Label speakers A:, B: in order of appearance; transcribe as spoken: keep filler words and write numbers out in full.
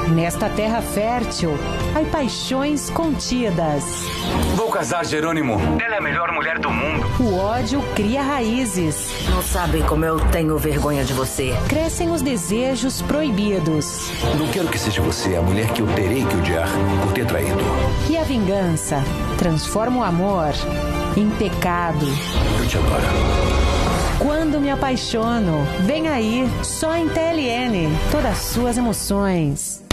A: Nesta terra fértil, há paixões contidas.
B: Vou casar, Jerônimo. Ela é a melhor mulher do mundo.
A: O ódio cria raízes.
C: Não sabem como eu tenho vergonha de você.
A: Crescem os desejos proibidos.
D: Não quero que seja você a mulher que eu terei que odiar por ter traído.
A: E a vingança transforma o amor em pecado.
D: Eu te adoro.
A: Quando me apaixono, vem aí, só em T L N, todas as suas emoções.